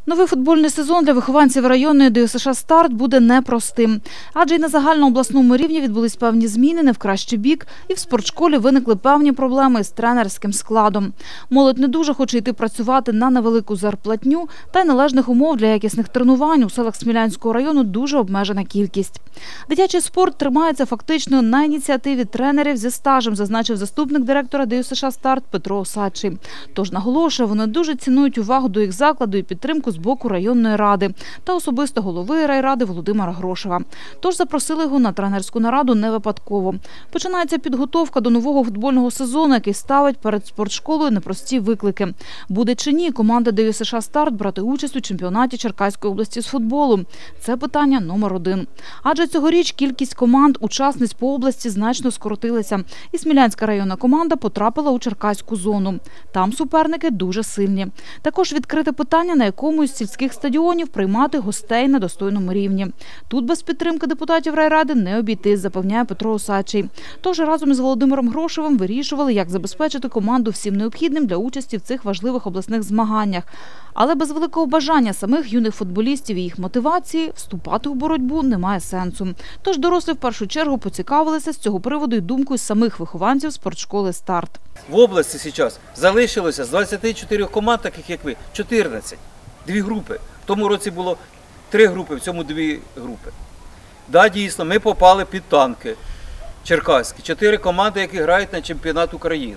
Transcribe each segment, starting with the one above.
Новий футбольний сезон для вихованців районної ДЮСШ «Старт» буде непростим. Адже й на загальнообласному рівні відбулись певні зміни не в кращий бік, і в спортшколі виникли певні проблеми з тренерським складом. Молодь не дуже хоче йти працювати на невелику зарплатню, та й належних умов для якісних тренувань у селах Смілянського району дуже обмежена кількість. Дитячий спорт тримається фактично на ініціативі тренерів зі стажем, зазначив заступник директора ДЮСШ «Старт» Петро Осадчий. Тож, наголошує, вони дуже цінують увагу до їх закладу і підтримку з боку районної ради та особисто голови райради Володимира Грошева. Тож запросили його на тренерську нараду не випадково. Починається підготовка до нового футбольного сезону, який ставить перед спортшколою непрості виклики. Буде чи ні команда ДЮСШ «Старт» брати участь у чемпіонаті Черкаської області з футболу? Це питання номер один. Адже цьогоріч кількість команд-учасниць по області значно скоротилася. І Смілянська районна команда потрапила у Черкаську зону. Там суперники дуже сильні. Також відкрите питання, на якому із сільських стадіонів приймати гостей на достойному рівні. Тут без підтримки депутатів райради не обійтись, запевняє Петро Осадчий. Тож разом із Володимиром Грошевим вирішували, як забезпечити команду всім необхідним для участі в цих важливих обласних змаганнях. Але без великого бажання самих юних футболістів і їх мотивації вступати у боротьбу немає сенсу. Тож дорослі в першу чергу поцікавилися з цього приводу й думкою самих вихованців спортшколи «Старт». В області зараз залишилося з 24 команд, таких як ви, 14. Дві групи. В тому році було 3 групи, в цьому 2 групи. Да, дійсно, ми попали під танки черкаські. 4 команди, які грають на чемпіонат України.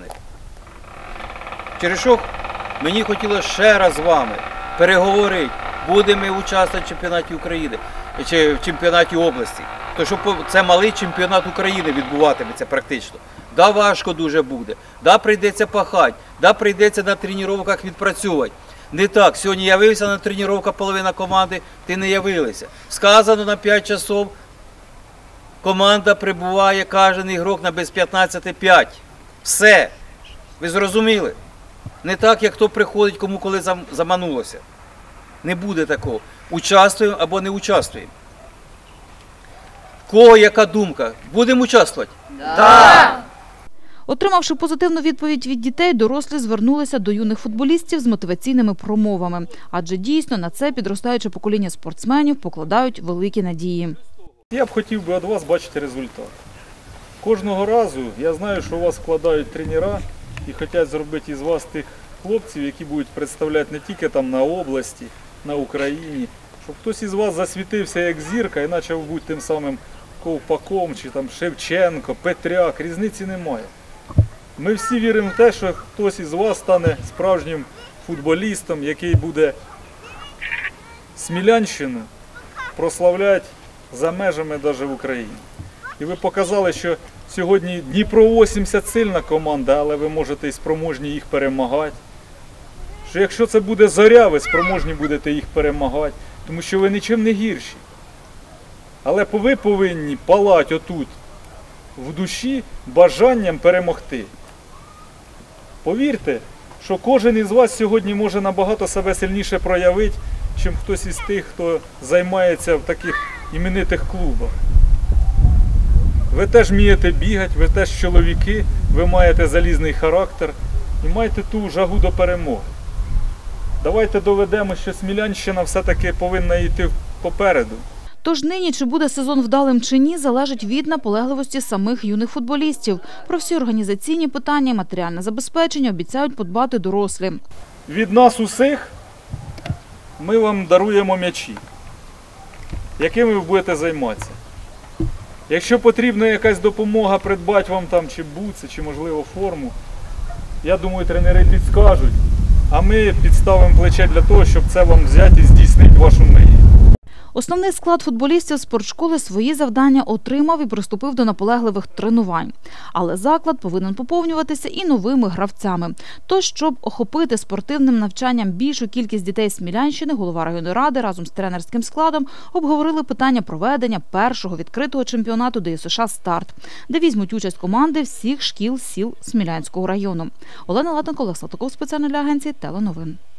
Через що мені хотілося ще раз з вами переговорити, будемо ми участвувати в чемпіонаті України, чи в чемпіонаті області. То що це малий чемпіонат України відбуватиметься практично. Да, важко дуже буде, да, прийдеться пахати, да, прийдеться на тренуваннях відпрацьовувати. Не так, сьогодні явився на тренування половина команди, ти не явилися. Сказано на 5 часов, команда прибуває, кожен ігрок на без 15-5. Все. Ви зрозуміли? Не так, як хто приходить, кому коли заманулося. Не буде такого. Участвуємо або не участвуємо. В кого яка думка? Будемо участвувати? Да! Отримавши позитивну відповідь від дітей, дорослі звернулися до юних футболістів з мотиваційними промовами. Адже дійсно на це підростаюче покоління спортсменів покладають великі надії. Я б хотів би від вас бачити результат. Кожного разу я знаю, що у вас вкладають тренера і хочуть зробити із вас тих хлопців, які будуть представляти не тільки там на області, на Україні, щоб хтось із вас засвітився як зірка і почав бути тим самим Ковпаком, чи там Шевченко, Петряк, різниці немає. Ми всі віримо в те, що хтось із вас стане справжнім футболістом, який буде Смілянщину прославляти за межами навіть в Україні. І ви показали, що сьогодні Дніпро-80 сильна команда, але ви можете і спроможні їх перемагати. Що якщо це буде Зоря, ви спроможні будете їх перемагати, тому що ви нічим не гірші. Але ви повинні палати отут, в душі, бажанням перемогти. Повірте, що кожен із вас сьогодні може набагато себе сильніше проявити, чим хтось із тих, хто займається в таких іменитих клубах. Ви теж вмієте бігати, ви теж чоловіки, ви маєте залізний характер і маєте ту жагу до перемоги. Давайте доведемо, що Смілянщина все-таки повинна йти попереду. Тож нині, чи буде сезон вдалим чи ні, залежить від наполегливості самих юних футболістів. Про всі організаційні питання і матеріальне забезпечення обіцяють подбати дорослі. Від нас усіх ми вам даруємо м'ячі, якими ви будете займатися. Якщо потрібна якась допомога придбати вам там чи бутси, чи можливо форму, я думаю, тренери підскажуть, а ми підставимо плече для того, щоб це вам взяти і здійснити вашу мрію. Основний склад футболістів спортшколи свої завдання отримав і приступив до наполегливих тренувань. Але заклад повинен поповнюватися і новими гравцями. Тож, щоб охопити спортивним навчанням більшу кількість дітей Смілянщини, голова районної ради разом з тренерським складом обговорили питання проведення першого відкритого чемпіонату ДЮСШ «Старт», де візьмуть участь команди всіх шкіл сіл Смілянського району. Олена Латенко, Олег Салтаков, спеціально для агенції «Теленовин».